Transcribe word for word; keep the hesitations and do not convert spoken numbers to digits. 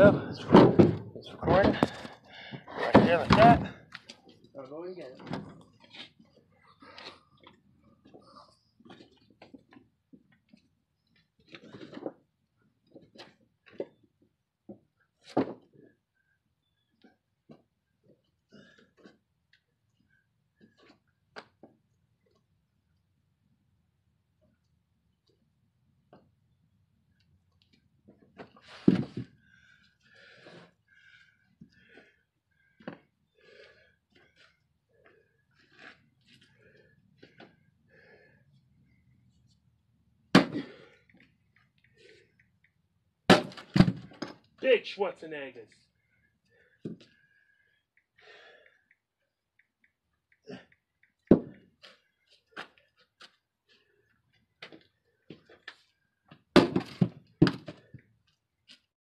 go. It's, it's recording. Right there like that. I'll go and get it. Big Schwarzeneggers.